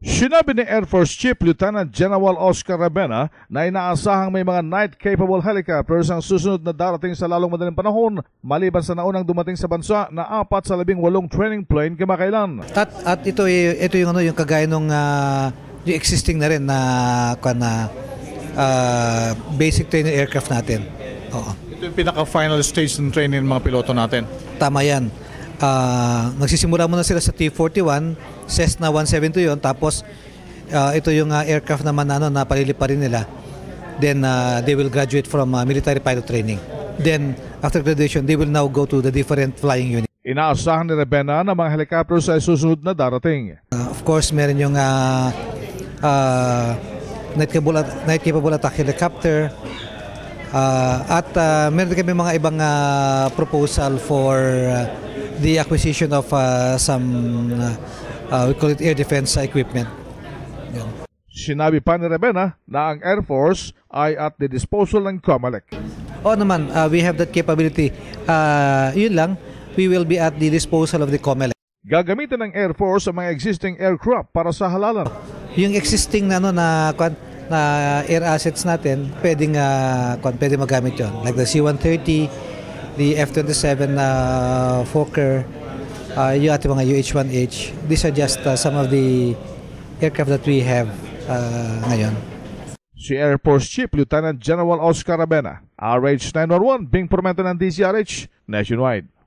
Sinabi ni Air Force Chief Lieutenant General Oscar Rabena na inaasahang may mga night-capable helicopters ang susunod na darating sa lalong madaling panahon maliban sa naunang dumating sa bansa na 4 sa 18 training plane kamakailan. At ito yung kagaya nung yung existing na rin na basic training aircraft natin. Oo. Ito yung pinaka-final stage ng training ng mga piloto natin. Tama yan. Nagsisimula muna sila sa T-41, Cessna 172 yun, tapos ito yung aircraft naman na paliliparin nila. Then they will graduate from military pilot training. Then after graduation, they will now go to the different flying units. Inaasahan ni Rabena na mga helicopters ay susunod na darating. Of course, meron yung night capable attack helicopter. At meron kami mga ibang proposal for the acquisition of some we call it air defense equipment. Yan. Sinabi pa ni Rabena na ang Air Force ay at the disposal ng COMELEC. Oo naman, we have that capability. Yun lang, we will be at the disposal of the COMELEC. Gagamitin ng Air Force ang mga existing aircraft para sa halalan. Yung existing na air assets natin, pwedeng magamit yun. Like the C-130, the F-27 Fokker, yung ating mga UH-1H. These are just some of the aircraft that we have ngayon. Si Air Force Chief Lieutenant General Oscar Rabena, RH911, Bing Pormento ng DCRH, Nationwide.